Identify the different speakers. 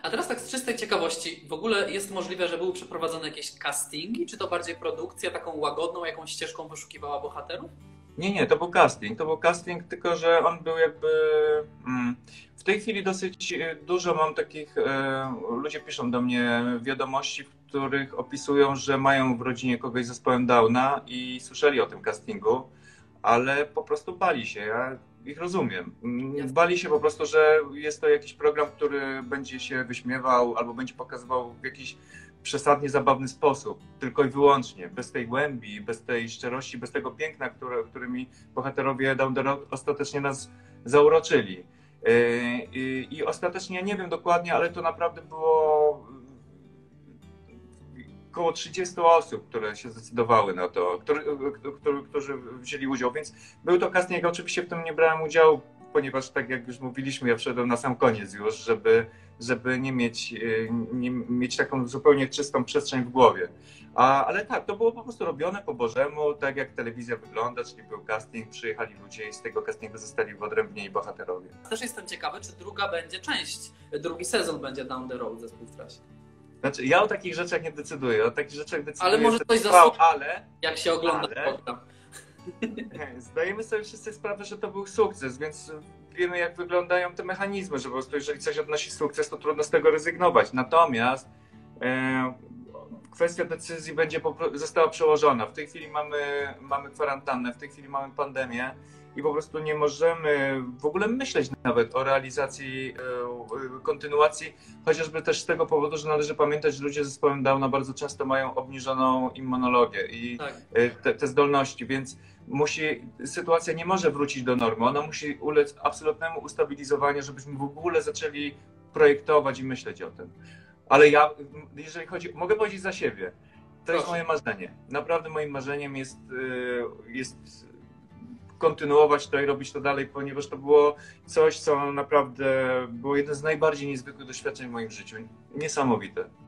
Speaker 1: A teraz tak z czystej ciekawości, w ogóle jest możliwe, że były przeprowadzone jakieś castingi, czy to bardziej produkcja taką łagodną, jakąś ścieżką poszukiwała bohaterów?
Speaker 2: Nie, to był casting. To był casting, tylko że on był jakby. W tej chwili dosyć dużo mam takich. Ludzie piszą do mnie wiadomości, w których opisują, że mają w rodzinie kogoś z zespołem Downa i słyszeli o tym castingu, ale po prostu bali się. Ja ich rozumiem.
Speaker 1: Jasne.
Speaker 2: Bali się po prostu, że jest to jakiś program, który będzie się wyśmiewał albo będzie pokazywał w jakiś przesadnie zabawny sposób, tylko i wyłącznie, bez tej głębi, bez tej szczerości, bez tego piękna, którymi bohaterowie Down the Road ostatecznie nas zauroczyli. I ostatecznie nie wiem dokładnie, ale to naprawdę było około 30 osób, które się zdecydowały na to, którzy wzięli udział, więc był to casting, oczywiście w tym nie brałem udziału, ponieważ tak jak już mówiliśmy, ja wszedłem na sam koniec już, żeby nie mieć taką zupełnie czystą przestrzeń w głowie. Ale tak, to było po prostu robione po Bożemu, tak jak telewizja wygląda, czyli był casting, przyjechali ludzie i z tego castingu zostali wyodrębnieni bohaterowie.
Speaker 1: Też jestem ciekawy, czy druga będzie część, drugi sezon będzie Down the Road zespół w trasie.
Speaker 2: Znaczy, ja o takich rzeczach nie decyduję, o takich rzeczach
Speaker 1: Ale
Speaker 2: decyduje
Speaker 1: może coś
Speaker 2: zespół,
Speaker 1: zasłuży, jak się ogląda
Speaker 2: ale
Speaker 1: program.
Speaker 2: zdajemy sobie wszyscy sprawę, że to był sukces, więc wiemy, jak wyglądają te mechanizmy, że po prostu jeżeli coś odnosi sukces, to trudno z tego rezygnować. Natomiast kwestia decyzji została przełożona. W tej chwili mamy kwarantannę, w tej chwili mamy pandemię i po prostu nie możemy w ogóle myśleć nawet o realizacji, kontynuacji, chociażby też z tego powodu, że należy pamiętać, że ludzie z zespołem Downa bardzo często mają obniżoną immunologię i
Speaker 1: Tak.
Speaker 2: te zdolności, więc sytuacja nie może wrócić do normy. Ona musi ulec absolutnemu ustabilizowaniu, żebyśmy w ogóle zaczęli projektować i myśleć o tym. Ale ja, jeżeli chodzi, mogę powiedzieć za siebie, to jest
Speaker 1: Proszę.
Speaker 2: moje marzenie. Naprawdę moim marzeniem jest kontynuować to i robić to dalej, ponieważ to było coś, co naprawdę było jedno z najbardziej niezwykłych doświadczeń w moim życiu. Niesamowite.